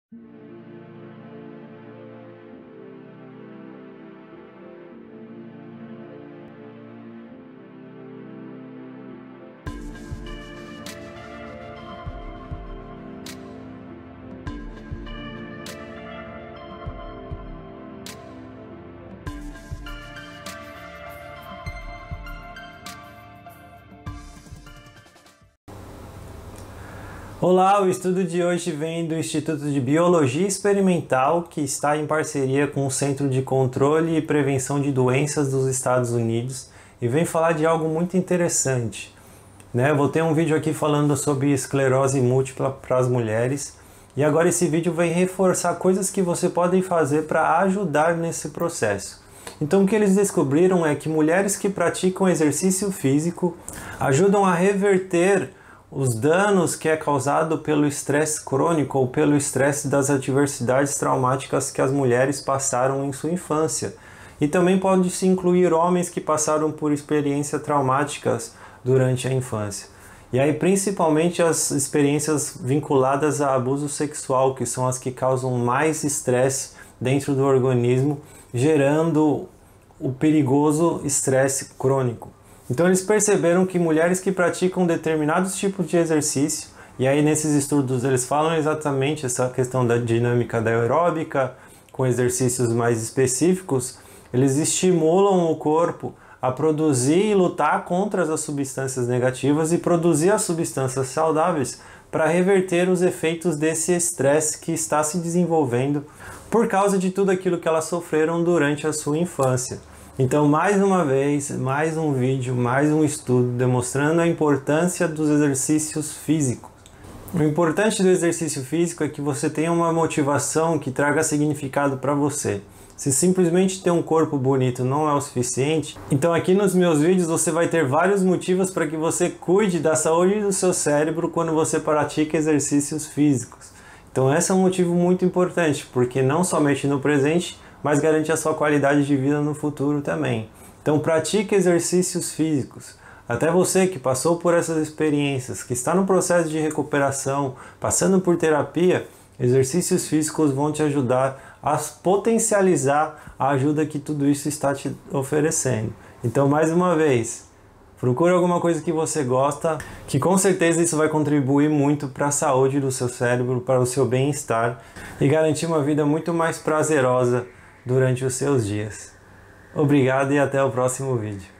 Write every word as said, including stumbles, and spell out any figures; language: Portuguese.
Olá, o estudo de hoje vem do Instituto de Biologia Experimental, que está em parceria com o Centro de Controle e Prevenção de Doenças dos Estados Unidos, e vem falar de algo muito interessante. Né? Eu vou ter um vídeo aqui falando sobre esclerose múltipla para as mulheres, e agora esse vídeo vai reforçar coisas que você pode fazer para ajudar nesse processo. Então o que eles descobriram é que mulheres que praticam exercício físico ajudam a reverter os danos que é causado pelo estresse crônico ou pelo estresse das adversidades traumáticas que as mulheres passaram em sua infância. E também pode se incluir homens que passaram por experiências traumáticas durante a infância. E aí principalmente as experiências vinculadas a abuso sexual, que são as que causam mais estresse dentro do organismo, gerando o perigoso estresse crônico. Então eles perceberam que mulheres que praticam determinados tipos de exercício, e aí nesses estudos eles falam exatamente essa questão da dinâmica da aeróbica, com exercícios mais específicos, eles estimulam o corpo a produzir e lutar contra as substâncias negativas e produzir as substâncias saudáveis para reverter os efeitos desse estresse que está se desenvolvendo por causa de tudo aquilo que elas sofreram durante a sua infância. Então, mais uma vez, mais um vídeo, mais um estudo demonstrando a importância dos exercícios físicos. O importante do exercício físico é que você tenha uma motivação que traga significado para você. Se simplesmente ter um corpo bonito não é o suficiente, então aqui nos meus vídeos você vai ter vários motivos para que você cuide da saúde do seu cérebro quando você pratica exercícios físicos. Então esse é um motivo muito importante, porque não somente no presente, mas garante a sua qualidade de vida no futuro também. Então pratique exercícios físicos. Até você que passou por essas experiências, que está no processo de recuperação, passando por terapia, exercícios físicos vão te ajudar a potencializar a ajuda que tudo isso está te oferecendo. Então, mais uma vez, procure alguma coisa que você gosta, que com certeza isso vai contribuir muito para a saúde do seu cérebro, para o seu bem-estar e garantir uma vida muito mais prazerosa durante os seus dias. Obrigado e até o próximo vídeo.